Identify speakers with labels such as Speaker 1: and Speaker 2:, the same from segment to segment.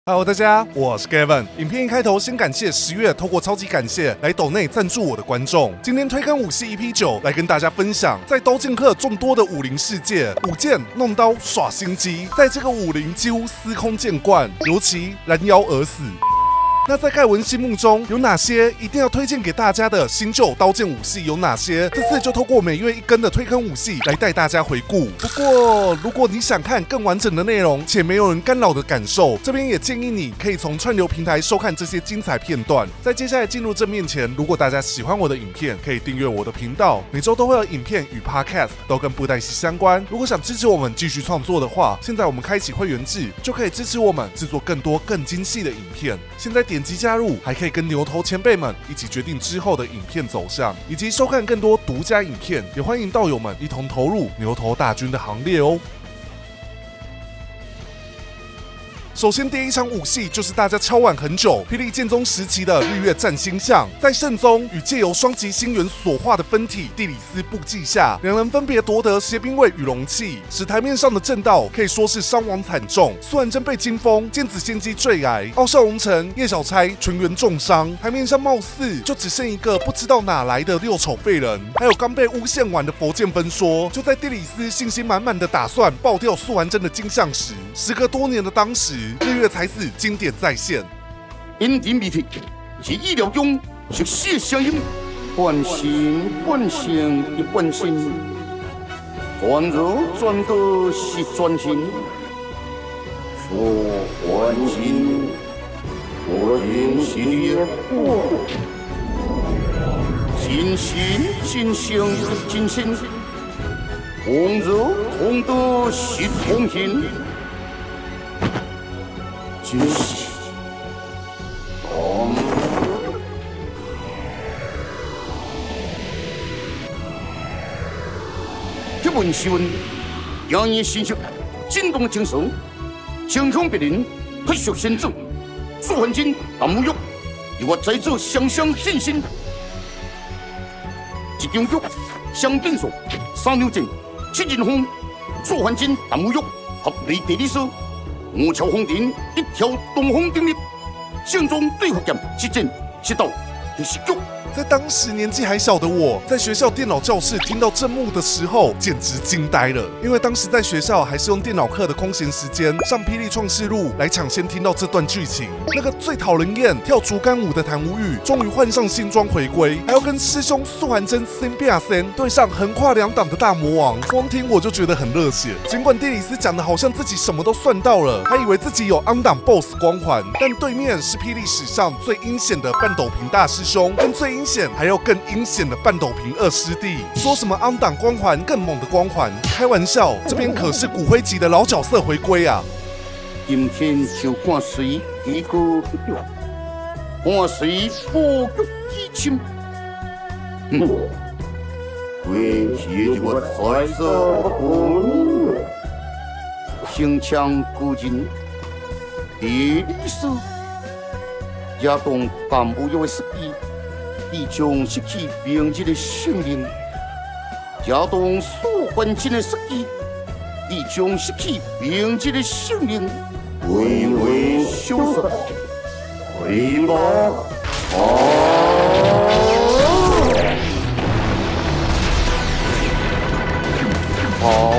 Speaker 1: Hello， 大家，我是 Gavin。影片一开头先感谢10月透过超级感谢来抖内赞助我的观众。今天推坑武系 EP9，来跟大家分享，在刀剑客众多的武林世界，舞剑弄刀耍心机，在这个武林几乎司空见惯，尤其拦腰而死。那在盖文心目中有哪些一定要推荐给大家的新旧刀剑武系有哪些？这次就透过每月一更的推坑武系来带大家回顾。不过，如果你想看更完整的内容且没有人干扰的感受，这边也建议你可以从串流平台收看这些精彩片段。在接下来进入正面前，如果大家喜欢我的影片，可以订阅我的频道，每周都会有影片与 Podcast 都跟布袋戏相关。如果想支持我们继续创作的话，现在我们开启会员制，就可以支持我们制作更多更精细的影片。现在点击加入，还可以跟牛头前辈们一起决定之后的影片走向，以及收看更多独家影片。也欢迎道友们一同投入牛头大军的行列哦。首先，第一场武戏就是大家敲碗很久，霹雳剑宗时期的日月战星象，在圣宗与借由双极星元所化的分体地理斯布计下，两人分别夺得协兵卫与龙器，使台面上的正道可以说是伤亡惨重。苏完真被惊风、剑子仙姬坠崖，傲笑龙城、叶小钗全员重伤，台面上貌似就只剩一个不知道哪来的六丑废人，还有刚被诬陷完的佛剑分说。就在地理斯信心满满的打算爆掉苏完真的金像时，时隔多年的当时，日月才死经典再现。
Speaker 2: 因人未退，是意料中熟悉的声音，半信半性亦半信，转入转得是转心，说还心，我今是你的祸，真心真性真心，同入同得是同心。就是这文秀恩让人心情震动的精神，情向别人，不属先祖。苏汉金、蓝无玉，与我在座相尽心。一张玉相变数，3两剑，7人风。苏汉金、蓝无玉合理地理说。五桥红尘，一条东风鼎立，圣宗对福剑，是剑是道，就是玉。
Speaker 1: 在当时年纪还小的我，在学校电脑教室听到正幕的时候，简直惊呆了。因为当时在学校还是用电脑课的空闲时间上《霹雳创世录》来抢先听到这段剧情。那个最讨人厌跳竹竿舞的谭无欲，终于换上新装回归，还要跟师兄苏完真对上横跨2档的大魔王。光听我就觉得很热血。尽管地理斯讲的好像自己什么都算到了，还以为自己有昂档 BOSS 光环，但对面是霹雳史上最阴险的半斗平大师兄，跟最阴险还有更阴险的半斗平二师弟，说什么昂档光环更猛的光环？开玩笑，这边可是骨灰级的老角色回归啊！
Speaker 2: 今天就看谁一个不掉，看谁不足一亲。为写我彩色红，行枪古今地理史，也当干部有的实力。你将失去明日的性命，也当苏焕真的失去，你将失去明日的性命。微微羞涩，回吧！好，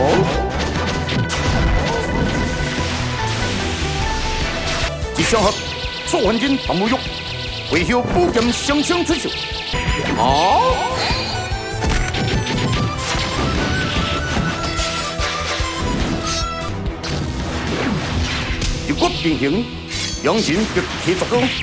Speaker 2: 一相合，苏焕真淡无玉。为后宝剑双枪出鞘，好！一骨并行，两人别提作高。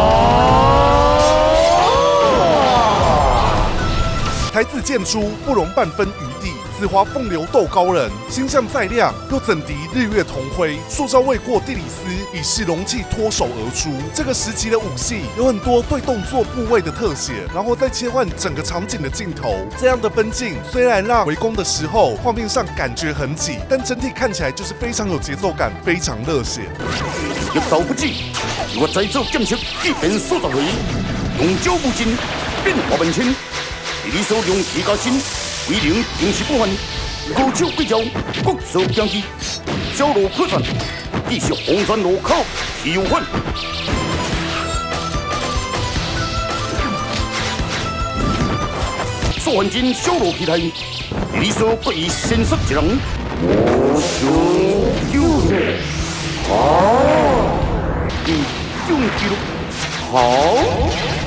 Speaker 1: 台字剑出，不容半分余地。紫华凤流斗高人，星象再亮，又怎敌日月同辉？数招未过地理斯，已是龙气脱手而出。这个时期的武戏有很多对动作部位的特写，然后再切换整个场景的镜头。这样的分镜虽然让围攻的时候画面上感觉很挤，但整体看起来就是非常有节奏感，非常热血。
Speaker 2: 一刀不止，我在做剑术一变数十回，用招无尽，变化万千。地理所用气加薪。威灵定是不凡，高手贵招，国手将机，小路可传， 继续红砖路口提有换。苏焕金小路期待，李所不以先失一人，我想救好，你用记录好。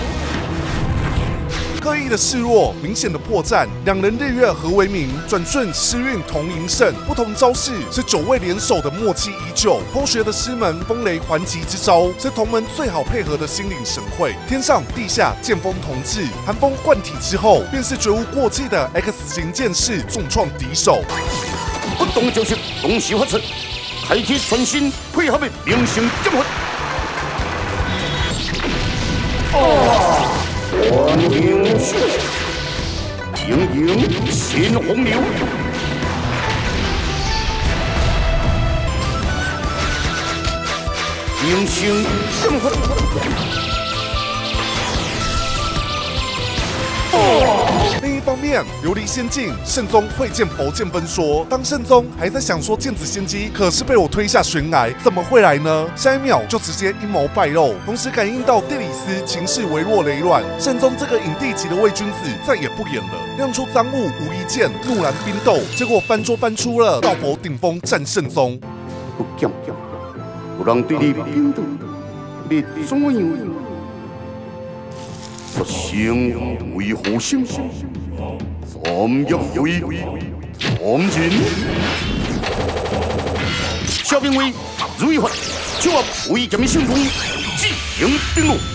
Speaker 1: 刻意的示弱，明显的破绽，两人日月合为名，转瞬诗韵同赢胜。不同招式是9位联手的默契依旧。偷学的师门风雷还击之招，是同门最好配合的心领神会。天上地下剑锋同治，寒风贯体之后，便是绝无过气的 X 型剑士重创敌手。
Speaker 2: 不动就行，同时发出，开启全新配合的明星剑法。黄英雄，盈盈新洪流，明星剑法。
Speaker 1: 另一方面，琉璃仙境圣宗会见佛剑分说，当圣宗还在想说剑子仙姬可是被我推下悬崖，怎么会来呢？下一秒就直接阴谋败露，同时感应到地理斯情势微弱雷乱，圣宗这个影帝级的伪君子再也不演了，亮出赃物无一剑，怒燃冰斗，结果翻桌翻出了道佛顶峰战圣宗。
Speaker 2: 不讲，有人对你冰斗，你怎样？ 不生为何生？三业为三人。小兵卫如意法，手握为剑的圣宗，自行并路，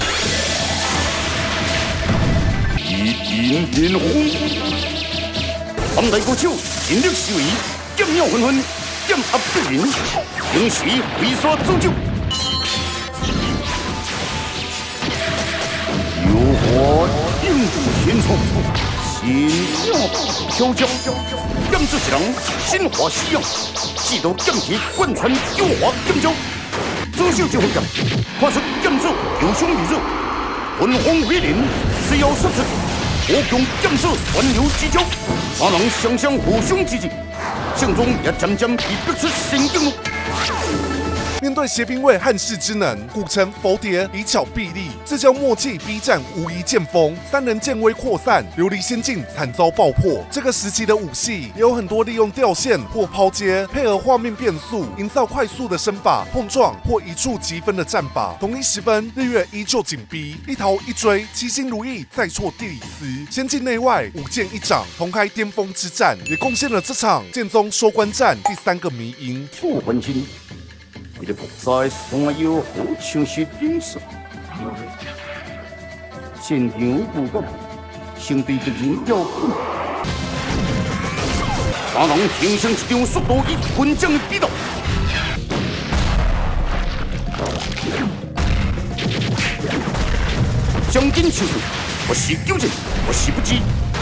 Speaker 2: 一点连轰。三大高手尽力施为，剑妙纷纷，剑压对人，平时为所铸就。 我应付天冲，心妙飘飘，剑之强，心华西洋，记得剑体贯穿优华剑招，左手就会剑，发出剑手有凶有热，魂风威凛，只要杀出，我用剑手传流之交，三人相相互相之际，圣宗也渐渐被逼出新境路。
Speaker 1: 面对邪兵卫汉室之能，古城佛蝶以巧避利，这叫默契逼战，无疑剑锋。三人剑威扩散，琉璃仙境惨遭爆破。这个时期的武戏也有很多利用吊线或抛接，配合画面变速，营造快速的身法碰撞或一触即分的战法。同一时分，日月依旧紧逼，一逃一追，七星如意再挫地理斯。仙境内外五剑一掌，同开巅峰之战，也贡献了这场剑宗收官战第3个迷因。
Speaker 2: 楚文清。 为了在山腰好像是顶上，现场不敢，相对的人要紧。三人形成一场速度与混战的比斗。将军求胜，我是纠正，我是不知。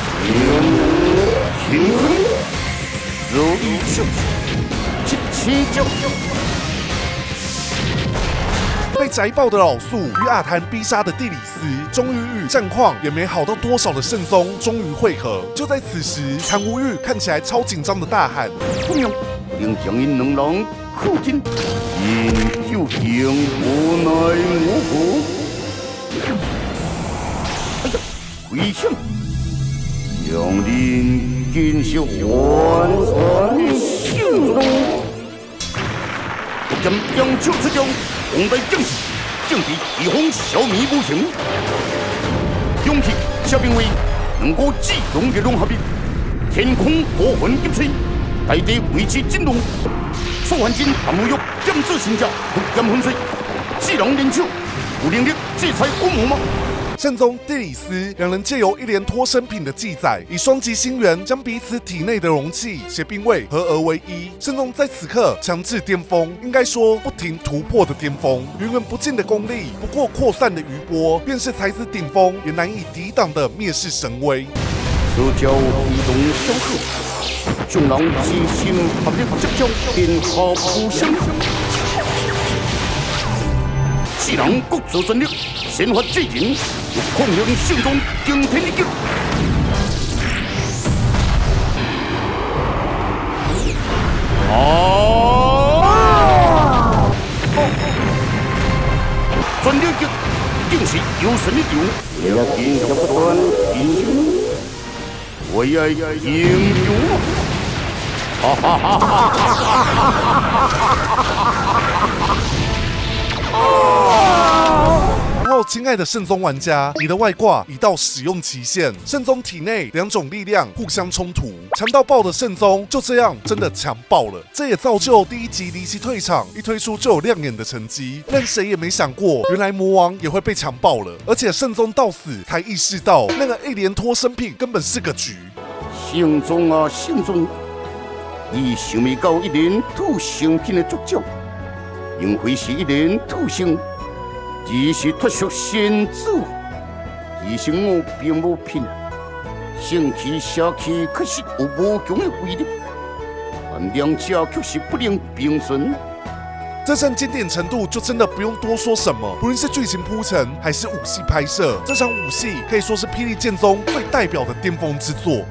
Speaker 2: 天如意秀，七招。
Speaker 1: 被宅爆的老素与阿谭逼杀的地理斯，终于与战况也没好到多少的圣宗终于会合。就在此时，谭无欲看起来超紧张的大喊：“
Speaker 2: 不妙！令将因两人靠近，因究竟无奈无何？哎呀，危险！让人见识hoàn toàn的性中，将扬手之交。 红带将士，正敌一方消灭无情，勇气小兵卫能够既勇也融合的，天空火魂急吹，大地为之震动。苏焕金把沐浴剑指神家，不剑粉碎，四人联手，有能力制裁恶魔吗？
Speaker 1: 圣宗地理斯两人借由一连脱生品的记载，以双极星元将彼此体内的容器邪兵卫合而为一。圣宗在此刻强至巅峰，应该说不停突破的巅峰。源源不尽的功力，不过扩散的余波，便是才子顶峰也难以抵挡的灭世神威。
Speaker 2: 此交移动相克，众人齐心合力接招，天下无声。 四人各自全力，先发制人，欲抗衡圣宗惊天一击。 全力击，定是有神一场。也坚强不断，英雄，我要英雄！哈哈哈哈哈！
Speaker 1: 亲爱的圣宗玩家，你的外挂已到使用期限。圣宗体内两种力量互相冲突，强到爆的圣宗就这样真的强爆了。这也造就第一集离奇退场，一推出就有亮眼的成绩，让谁也没想过，原来魔王也会被强爆了。而且圣宗到死才意识到，那个一连拖生品根本是个局。
Speaker 2: 圣宗啊，圣宗，你想未到一连土生品的主角，应会是一连土生。只是脱俗先祖，其实我并无骗，圣气邪气确实有无穷的威力，但两者却是不能并存。
Speaker 1: 这阵经典程度就真的不用多说什么，不论是剧情铺陈还是武戏拍摄，这场武戏可以说是霹雳剑宗最代表的巅峰之作。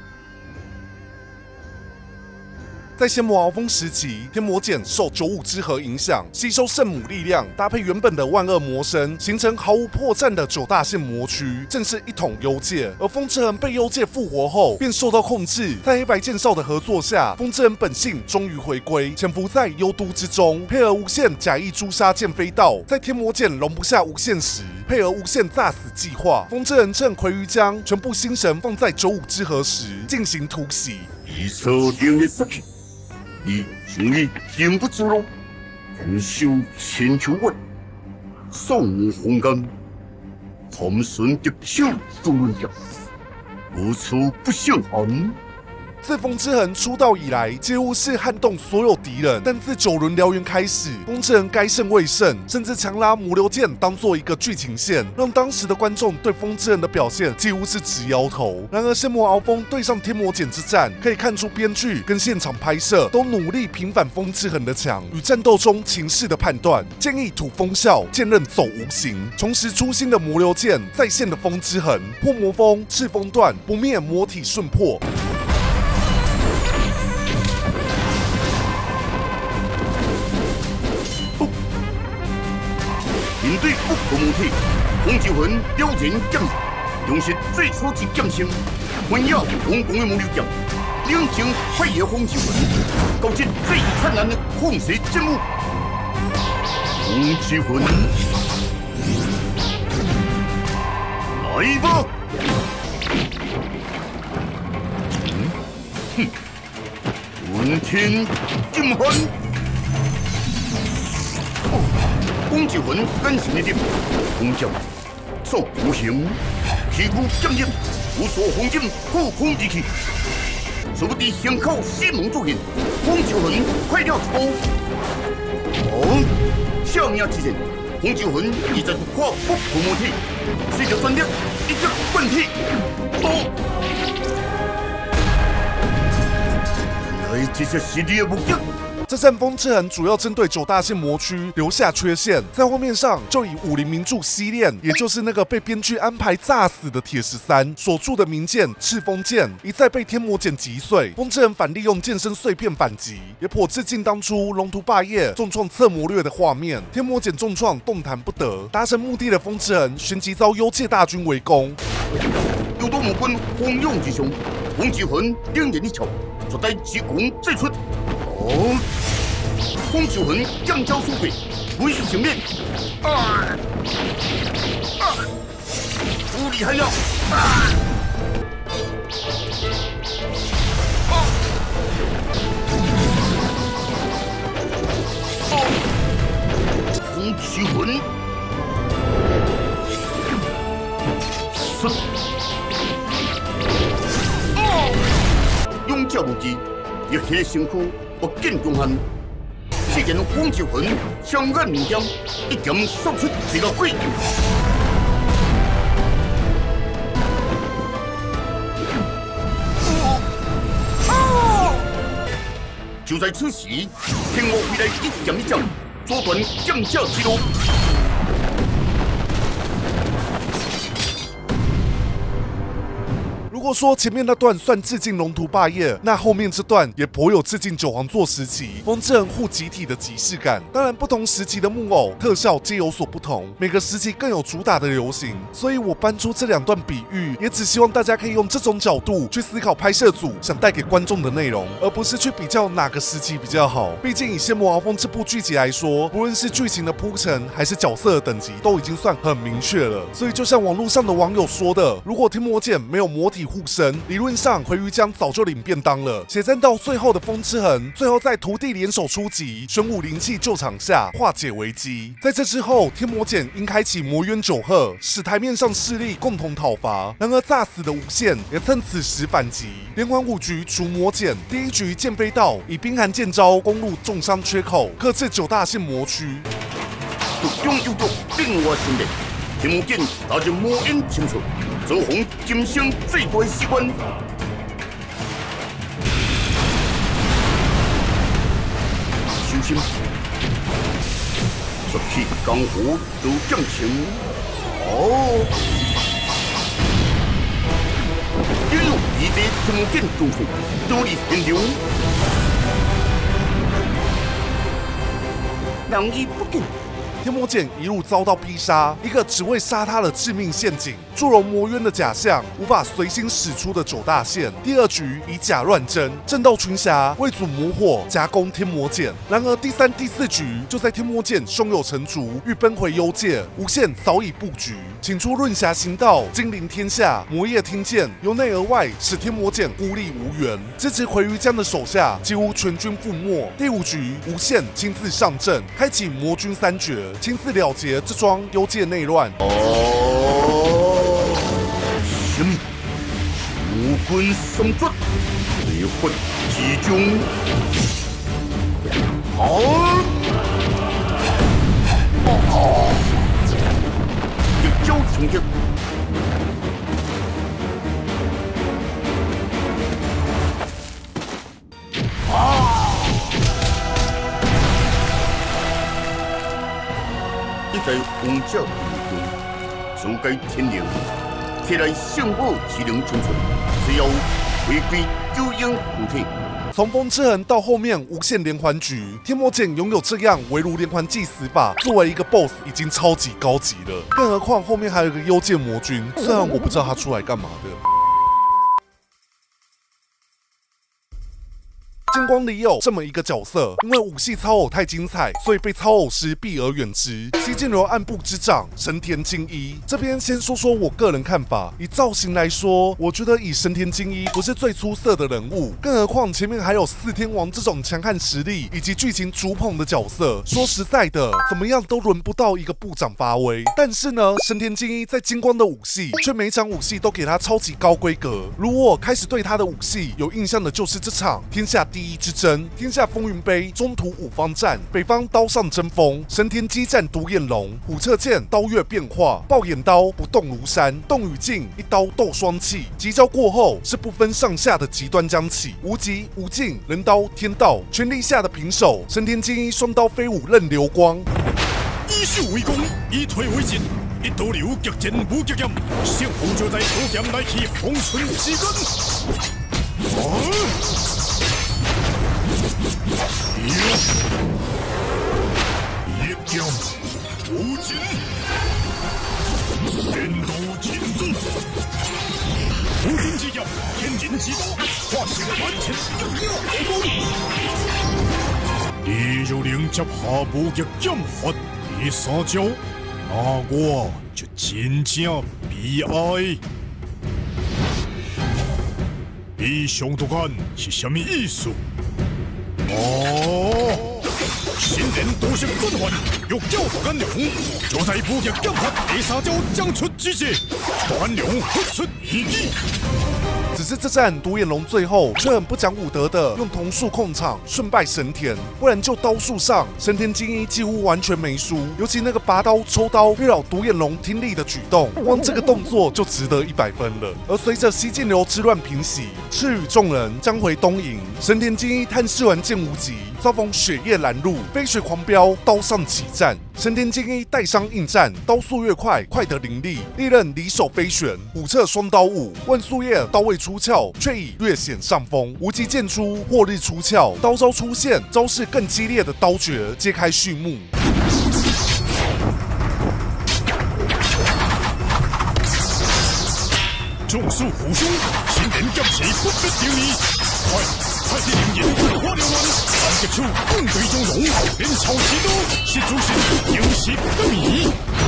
Speaker 1: 在仙魔鳌峰时期，天魔茧受95之河影响，吸收圣母力量，搭配原本的万恶魔身，形成毫无破绽的9大线魔区，正是一统幽界。而风之痕被幽界复活后，便受到控制。在黑白剑少的合作下，风之痕本性终于回归，潜伏在幽都之中，配合无限假意诛杀剑飞道。在天魔茧容不下无限时，配合无限炸死计划，风之痕趁葵鱼江全部心神放在95之河时进行突袭。
Speaker 2: 以所定的杀气。你情义禁不住了，人修千秋万，扫无红干，tham顺敌手不论家，无处不相寒。
Speaker 1: 自风之痕出道以来，几乎是撼动所有敌人。但自9轮燎原开始，风之痕该胜未胜，甚至强拉魔流剑当做一个剧情线，让当时的观众对风之痕的表现几乎是直摇头。然而，仙魔鳌峰对上天魔茧之战，可以看出编剧跟现场拍摄都努力平反风之痕的强与战斗中情势的判断。建议吐风啸，剑刃走无形，重拾初心的魔流剑，再现的风之痕，破魔风，赤风断，不灭魔体瞬破。
Speaker 2: 面对不可魔体，风之魂了然剑，用是最初之剑声，幻影公公的魔流剑，冷静快野风之魂，构建最灿烂的风水剑幕。风之魂，来吧！哼，混天剑魂。风之魂感情的点，风剑受无形，皮肤坚硬，无所红剑护空之气。殊不知先靠西门作现，风之魂快了一步。哦，小命之人，风之魂已在突破不可魔体，随着专力一击贯体。原来这就是你的目的。
Speaker 1: 这战风之痕主要针对9大线魔区留下缺陷，在画面上就以武林名著西炼，也就是那个被编剧安排炸死的铁13所铸的名剑赤风剑，一再被天魔茧击碎。风之痕反利用剑身碎片反击，也颇致敬当初龙图霸业重创侧魔略的画面。天魔茧重创动弹不得，达成目的的风之痕旋即遭幽界大军围攻。
Speaker 2: 有多魔quân风涌之上，风之魂两人一巧，绝代之功再出。哦，风之魂将招速对，威势前面。不厉害了！风之魂，勇者无敌，一起身躯。不见中汉，此件风之魂相眼无点，一剑扫出这个鬼。就在此时，天魔回来一剑一剑，阻断将者之路。
Speaker 1: 如果说前面那段算致敬龙图霸业，那后面这段也颇有致敬九皇座时期风之痕护集体的即视感。当然，不同时期的木偶特效皆有所不同，每个时期更有主打的流行，所以我搬出这2段比喻，也只希望大家可以用这种角度去思考拍摄组想带给观众的内容，而不是去比较哪个时期比较好。毕竟以《仙魔鏖锋》这部剧集来说，不论是剧情的铺陈还是角色的等级，都已经算很明确了。所以就像网络上的网友说的，如果天魔剑没有魔体护身，理论上回鱼江早就领便当了。血战到最后的风之痕，最后在徒弟联手出击，玄武灵气救场下化解危机。在这之后，天魔剑应开启魔渊九鹤，使台面上势力共同讨伐。然而炸死的无限也趁此时反击，连环5局除魔剑，第1局剑飞道以冰寒剑招攻入重伤缺口，克制9大线魔区。
Speaker 2: 独中有毒，令我心力。天魔剑踏入魔渊深处，遭逢今生最大的失关。小心，xuất去江湖都将情。哦，一路以地天魔剑中处，独立天流，难以不见。
Speaker 1: 天魔剑一路遭到逼杀，一个只为杀他的致命陷阱，祝融魔渊的假象无法随心使出的9大线。第2局以假乱真，正道群侠为主魔火夹攻天魔剑。然而第3、第4局，就在天魔剑胸有成竹，欲奔回幽界，无限早已布局，请出润霞行道，金临天下，魔夜听剑，由内而外使天魔剑孤立无援，支持回鱼江的手下几乎全军覆没。第5局，无限亲自上阵，开启魔军3绝。亲自了结这桩幽界内乱。
Speaker 2: 什么？魔军三绝，烈火之中，一招成敌。在王者武功，阻盖天灵，摕来圣武之能存存，只要回归九阴护体。
Speaker 1: 从风之痕到后面无限连环局，天魔剑拥有这样围炉连环计死法，作为一个 BOSS 已经超级高级了。更何况后面还有一个幽界魔君，虽然我不知道他出来干嘛的。金光里有这么一个角色，因为武系操偶太精彩，所以被操偶师避而远之。西晋流暗部之长神田精一，这边先说说我个人看法。以造型来说，我觉得以神田精一不是最出色的人物，更何况前面还有四天王这种强悍实力以及剧情主捧的角色。说实在的，怎么样都轮不到一个部长发威。但是呢，神田精一在金光的武系，却每场武系都给他超级高规格。如我开始对他的武系有印象的就是这场天下第一之争，天下风云杯中途五方战，北方刀上争锋，神田激战独眼龙，虎彻剑刀月变化，爆眼刀不动如山，洞宇镜一刀斗双气，急招过后是不分上下的极端将起，无极无尽人刀天道，全力下的平手，神田精一双刀飞舞任流光，
Speaker 3: 以守为攻，以退为进。一刀流极剑无极剑，胜负就在刀剑来去红唇之根。一剑无尽，天道尽宗，无尽之剑，天人之刀，化成完全正耀武功。第六令接下无极剑法第三招。那我就真正悲哀。你想读看是什么意思？新人多性转换，欲教导安良，就在无极剑法第三招将出之时，安良不出一计。
Speaker 1: 只只是这战独眼龙最后却很不讲武德的用瞳术控场，顺败神田。不然就刀术上，神田精一几乎完全没输。尤其那个拔刀抽刀约扰独眼龙听力的举动，光这个动作就值得100分了。而随着西晋流之乱平息，赤羽众人将回东瀛，神田精一探视完剑无极，遭逢雪夜拦路，飞雪狂飙，刀上起战。神田精一带伤应战，刀速越快，快得凌厉，利刃离手飞旋，虎彻双刀舞。万素叶刀未出鞘，却已略显上风。无极剑出，或日出鞘，刀招出现，招式更激烈的刀诀揭开序幕。
Speaker 3: 众术虎兄，新人剑士不必丢你。快点灵验，我了乱，三个手共对中龙，连朝西都是主神，有时不迷。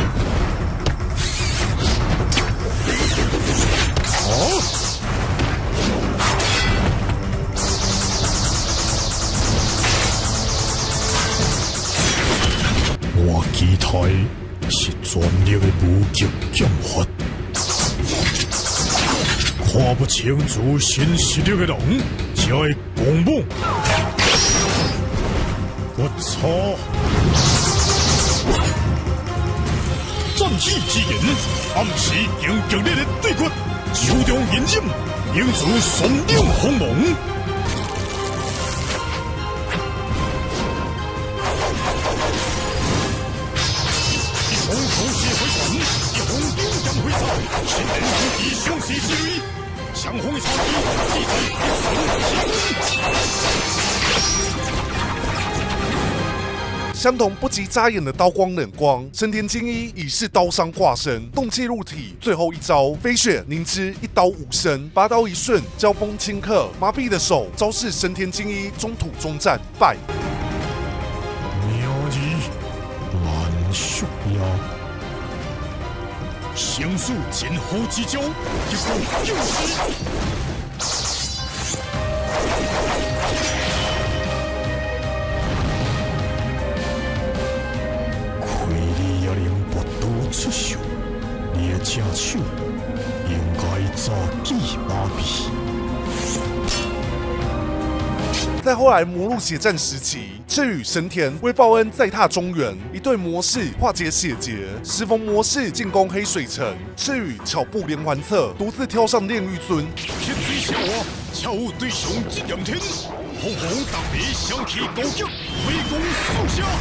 Speaker 3: 我期待是专业的武极剑法。看不清楚新实力的人，才会狂妄。我操！战气之言，暗示用激烈的对决，手中引刃，引出双亮锋芒。一红头血回传，一红顶将回扫，新人武艺雄势之类。相红的草地，记载一生
Speaker 1: 相同不及扎眼的刀光冷光，神田精一已是刀伤挂身，动气入体，最后一招飞雪凝之，一刀无声，拔刀一瞬，交锋顷刻，麻痹的手招式神田精一中土中战败。
Speaker 3: 妙义乱术妖。降速前后之交，一步又是。亏你也能拔刀出手，你的正手应该早记麻痹。
Speaker 1: 在后来魔路血战时期，赤羽、神田为报恩再踏中原，一对魔士化解血劫。时逢魔士进攻黑水城，赤羽巧布连环策，独自挑上炼狱尊。
Speaker 3: 天水小我，巧舞对上一两天，红红大白相气高脚，围攻速下。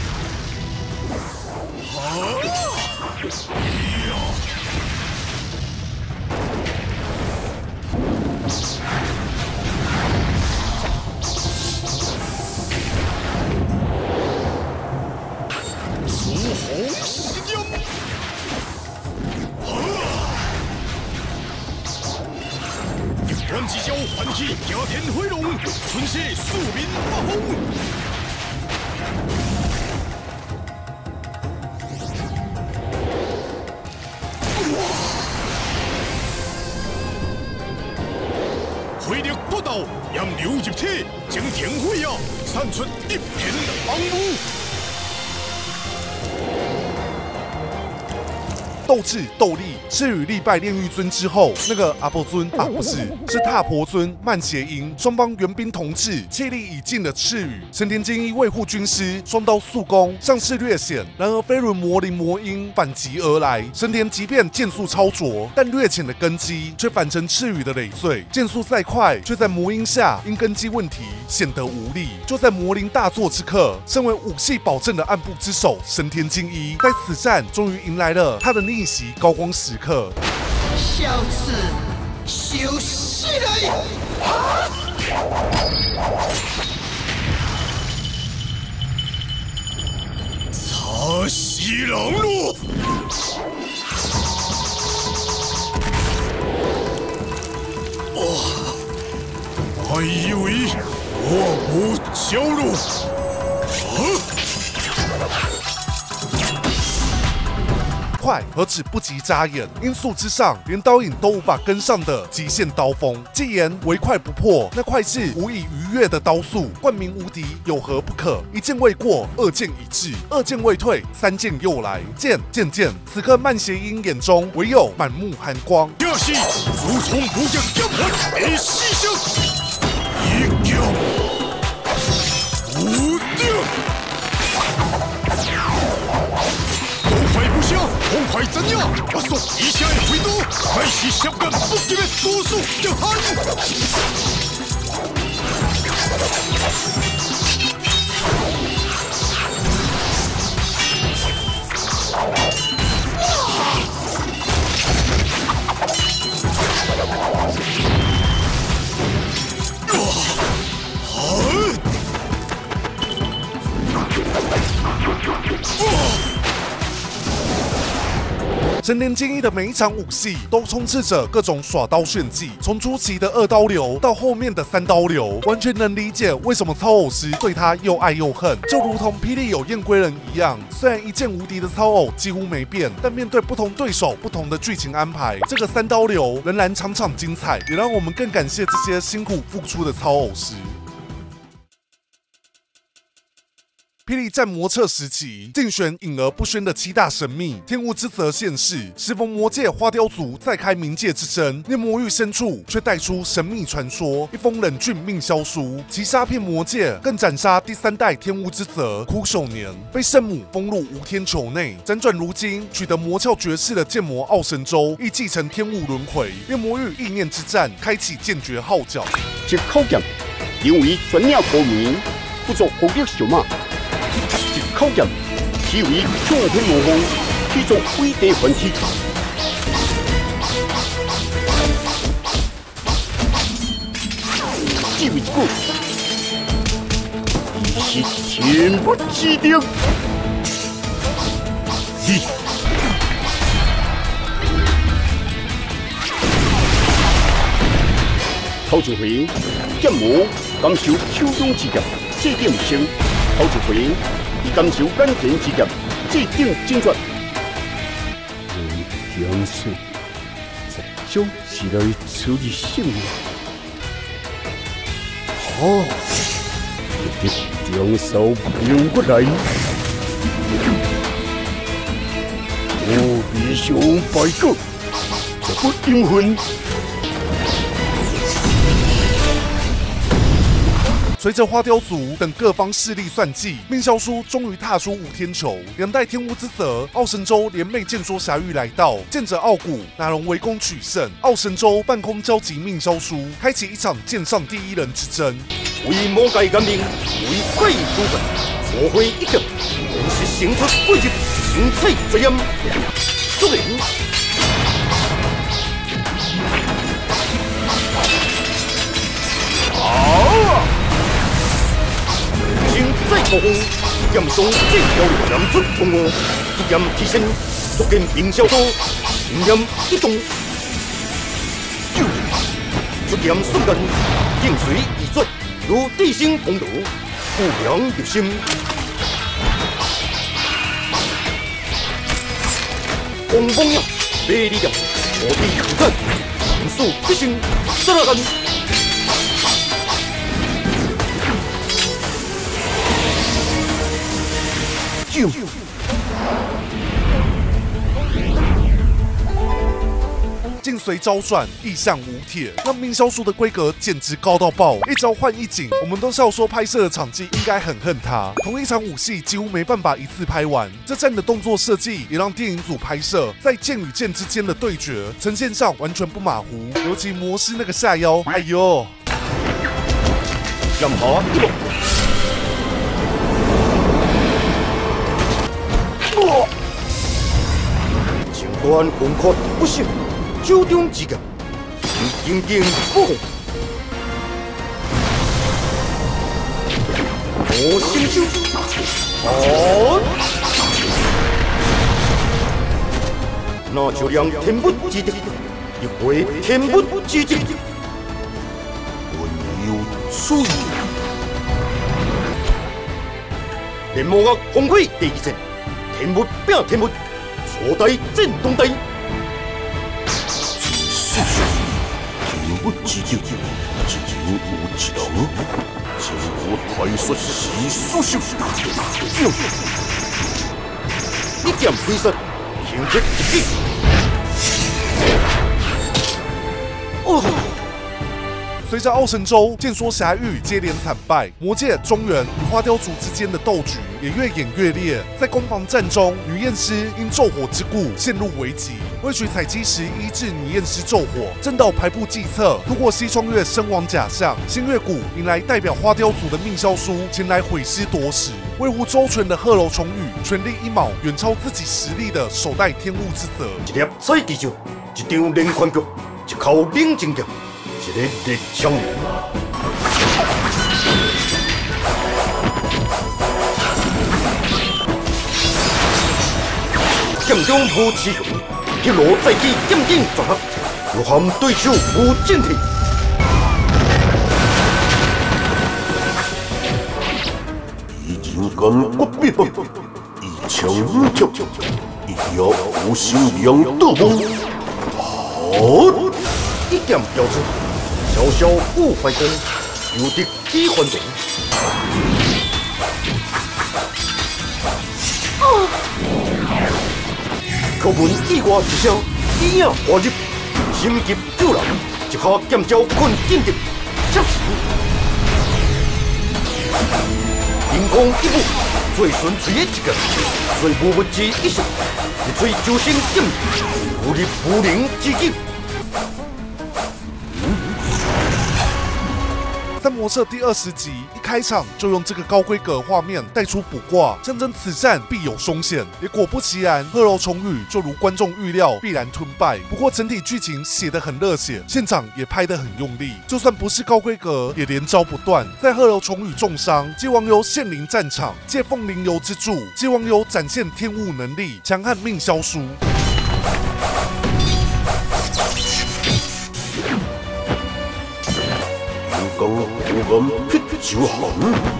Speaker 3: 红西江，一段之交唤起惊天飞龙，春色庶民发疯。回力不到，让流入体，将天灰啊，散出一片荒芜。
Speaker 1: 斗智斗力，赤羽力败炼狱尊之后，那个阿婆尊啊，不是，是踏婆尊慢邪音，双方援兵同治，气力已尽的赤羽，神田精一卫护军师，双刀速攻，上势略险。然而飞轮魔灵魔音反击而来，神田即便剑速超卓，但略浅的根基却反成赤羽的累赘。剑速再快，却在魔音下因根基问题显得无力。就在魔灵大作之刻，身为武系保证的暗部之首神田精一，在此战终于迎来了他的逆袭高光时刻。
Speaker 4: 小子，休息来！
Speaker 3: 擦西狼路！我以为我不交路。
Speaker 1: 快何止不及眨眼，音速之上，连刀影都无法跟上的极限刀锋。既言唯快不破，那快是无以逾越的刀速，冠名无敌有何不可？一剑未过，二剑已至，二剑未退，三剑又来，剑。此刻慢邪鹰眼中唯有满目寒光。
Speaker 3: 这是如从无极剑魂的牺牲，一剑无敌。快不下，红快怎样？我送以下的回刀，乃是削根不及的多数之寒。
Speaker 1: 神田精一的每一场武戏都充斥着各种耍刀炫技，从初期的2刀流到后面的3刀流，完全能理解为什么操偶师对他又爱又恨。就如同霹雳有燕归人一样，虽然一剑无敌的操偶几乎没变，但面对不同对手、不同的剧情安排，这个3刀流仍然场场精彩，也让我们更感谢这些辛苦付出的操偶师。霹雳战魔彻时期，竞选隐而不宣的7大神秘，天无之泽现世，时逢魔界花雕族再开冥界之争，念魔域深处却带出神秘传说，一封冷峻命消书，其杀遍魔界，更斩杀第3代天无之泽枯守年，被圣母封入无天囚内。辗转如今，取得魔鞘绝世的剑魔奥神州，亦继承天物轮回，念魔域意念之战，开启剑诀号角。
Speaker 5: 这口剑因为专业高明，不作攻击小马。这口剑是为冲天魔风，去做伟大还体。这位哥，是天不之定。头一回，剑魔感受手中之剑，这点一生。头一回，伊感受眼前之剑，这点精绝。江水，这就是来处理性命。好，一直将手平过来。我必须败个，这不阴魂。
Speaker 1: 随着花雕族等各方势力算计，命萧书终于踏出五天囚。2代天无之泽奥神州联袂剑说侠域来到，见着傲骨哪容围攻取胜。奥神州半空交集命萧书，开启一场剑上第一人之争。
Speaker 6: 为魔界革命，为怪异部分，发挥一剑，便是胜出贵人，精彩之音。祝人。再高峰，剑上这条南出通过，一剑提升，足见明萧多，信念一动，出剑瞬间，境随易转，如地心同流，不良入心。风风呀，魅力呀，我地不干，神速必胜，杀了干。劲随招转，意象无铁，让命萧书的规格简直高到爆，一招换一景。我们都笑说拍摄的场记应该很恨他，同一场武戏几乎没办法一次拍完。这战的动作设计也让电影组拍摄在剑与剑之间的对决呈现上完全不马虎，尤其魔师那个下腰，哎呦！ 任何一幕。情关魂魄不息，手中之剑，经经不红。我心修，好，那就让天不之地，一回天不之境，文有出意。连魔恶红会第一阵，天不变天不。
Speaker 5: 初代震动台。世上天物之中，只有一人，只有太率是所受。一剑飞身，行出一击。哦。
Speaker 6: 随着奥神州、剑说侠域接连惨败，魔界、中原与花雕族之间的斗局也越演越烈。在攻防战中，女验尸因咒火之故陷入危急。为取采姬石医治女验尸咒火，正道排布计策，透过西窗月身亡假象，新月谷迎来代表花雕族的命萧书前来毁尸夺食。维护周全的鹤楼重羽，全力一卯，远超自己实力的首代天物之泽。
Speaker 5: 一粒彩旗招，一张连环局，一口冷静剑。一个热枪人，剑中无雌雄，一路再起剑劲绝合，又含对手无正体。以人间骨壁板，以枪五跳，一条无心两道梦。好，一剑标出。小小五怀功，有敌几环中。口闻意外一声，耳影滑入，心急救人，一下剑招困进入，接时。凌空一舞，最纯粹的一个，最无物之一时，一吹周身剑，无力无灵之境。
Speaker 6: 三魔社第20集一开场就用这个高规格画面带出卜卦，象征此战必有凶险。也果不其然，鹤楼重羽就如观众预料，必然吞败。不过整体剧情写得很热血，现场也拍得很用力，就算不是高规格，也连招不断。在鹤楼重羽重伤，姬王由现临战场，借凤灵油之助，姬王由展现天物能力，强悍命萧书。
Speaker 5: 刚忽然劈酒寒，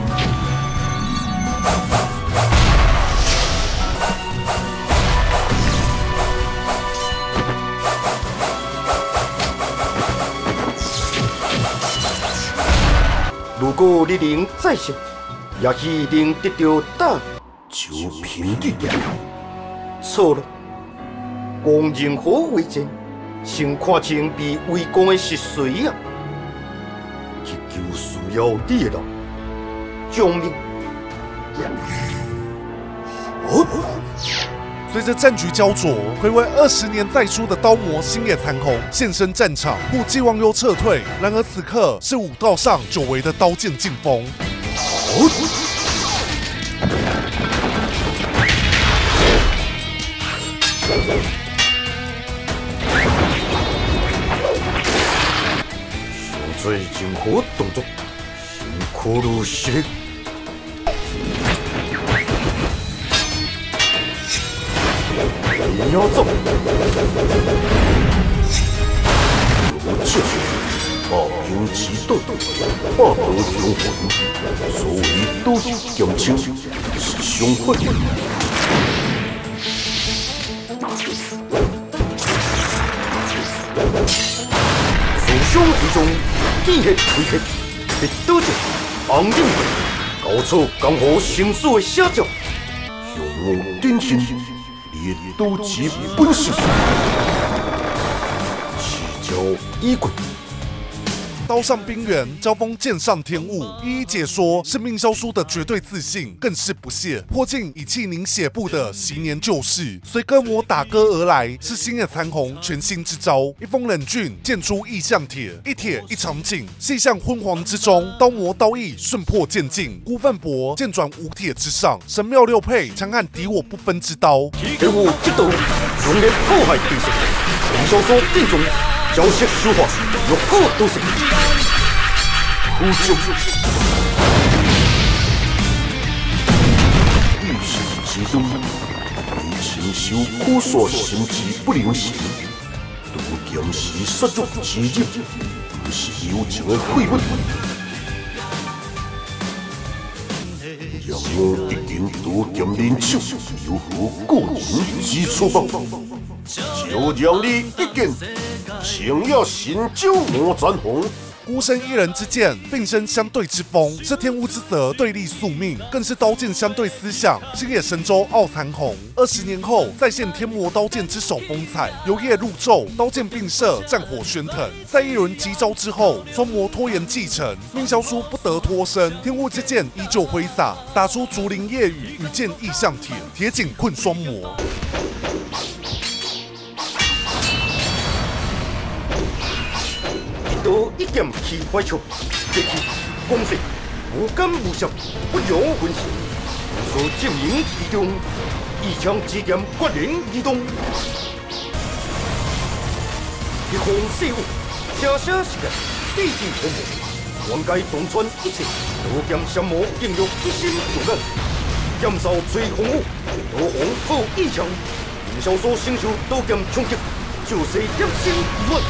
Speaker 5: 如果你能再生，也许能得到答案。就凭你错了，光任何为战，先看清被围攻的是谁啊！去救需要你的人，将命。
Speaker 6: 随着战局焦灼，睽违20年再出的刀魔星野残红现身战场，护姬王由撤退。然而此刻是武道上久违的刀剑劲风。
Speaker 5: 上最任何动作，辛苦如实力。要走，我这霸平其道，霸道雄浑，所谓都剑清是凶狠。受伤之中，见血为血，被刀剑昂硬，搞出江湖生死的写照，向我点心。烈刀其本性，起交衣柜。
Speaker 6: 刀上冰原，交锋剑上天物，一一解说是命萧书的绝对自信，更是不屑。迫近以气凝血步的昔年旧事，随歌魔打歌而来，是星野残红全新之招。一封冷峻，剑出异象帖，一帖一场景，细向昏黄之中，刀魔刀意瞬破剑境，孤奋搏剑转五帖之上，神妙六配，强悍敌我不分之刀。
Speaker 5: 给我这刀，强烈破坏对手，命萧书定中。招式手法，欲火都是。无救。遇事之中，为承受苦煞，心智不留神。渡剑时杀戮之日，不是友情的废物。也
Speaker 7: 我一定多剑人手，有何个人之处吗？就让你一剑，请要神州魔战红。
Speaker 1: 孤身一人之剑，并生相对之风，是天乌之泽对立宿命，更是刀剑相对思想。星野神州傲残红，20年后再现天魔刀剑之手风采，由夜入昼，刀剑并射，战火喧腾。在一轮急招之后，双魔拖延继承，命萧书不得脱身，天乌之剑依旧挥洒，打出竹林夜雨，羽剑亦像铁，铁颈困双魔。
Speaker 5: 刀一剑气怀出，铁气光势，无感无伤，不容分心。所证明其中，一枪之剑决然移动。一方事物，声声是个地地红魔，灌溉洞穿一切，刀剑相魔应用一心助人。剑扫吹风舞，刀锋透一枪，命萧所承受刀剑冲击，就是一心一愿。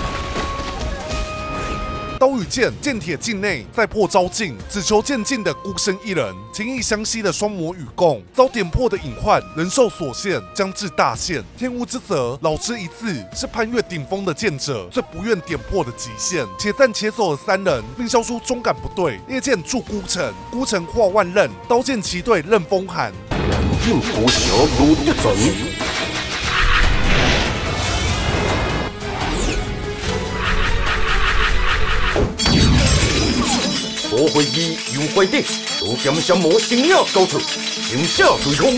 Speaker 1: 刀与剑，剑铁境内，再破招境，只求剑境的孤身一人，情义相惜的双魔与共，遭点破的隐患，人兽所限，将至大限。天乌之泽，老之一字，是攀越顶峰的剑者最不愿点破的极限。且战且走的三人，令萧书终感不对。夜剑助孤城，孤城化万仞，刀剑齐对任风寒。
Speaker 7: 任国小路得阵。
Speaker 5: 我会以有怀地，刀剑相魔声影高处，形下对空。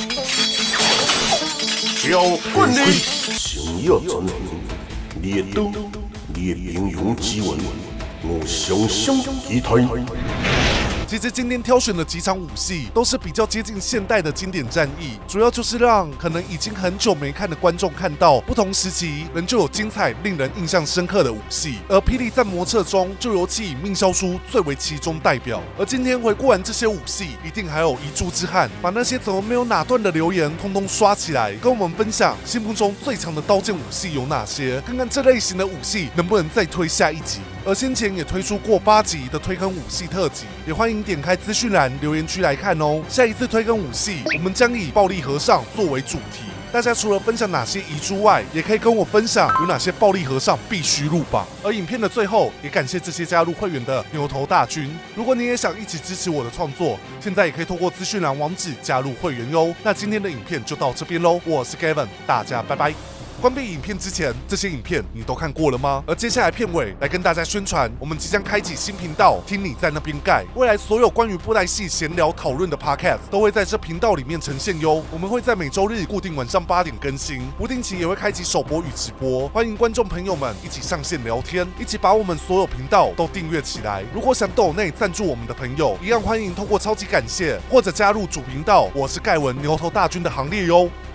Speaker 7: 叫冠你，声影传红，你的刀，你的英勇之魂，我深深期待。
Speaker 1: 其实今天挑选的几场武戏都是比较接近现代的经典战役，主要就是让可能已经很久没看的观众看到不同时期仍旧有精彩、令人印象深刻的武戏。而《霹雳战魔册》中就尤其以命萧书最为其中代表。而今天回顾完这些武戏，一定还有遗珠之憾，把那些怎么没有哪段的留言通通刷起来，跟我们分享心目中最强的刀剑武戏有哪些，看看这类型的武戏能不能再推下一集。而先前也推出过8集的推坑武戏特辑，也欢迎点开资讯栏留言区来看哦。下一次推坑武戏，我们将以暴力和尚作为主题。大家除了分享哪些遗珠外，也可以跟我分享有哪些暴力和尚必须入榜。而影片的最后，也感谢这些加入会员的牛头大军。如果你也想一起支持我的创作，现在也可以透过资讯栏网址加入会员哟。那今天的影片就到这边喽，我是 Gavin， 大家拜拜。关闭影片之前，这些影片你都看过了吗？而接下来片尾来跟大家宣传，我们即将开启新频道，听你在那边盖。未来所有关于布袋戏闲聊讨论的 podcast 都会在这频道里面呈现哟。我们会在每周日固定晚上8点更新，不定期也会开启首播与直播，欢迎观众朋友们一起上线聊天，一起把我们所有频道都订阅起来。如果想抖内赞助我们的朋友，一样欢迎透过超级感谢或者加入主频道我是盖文牛头大军的行列哟。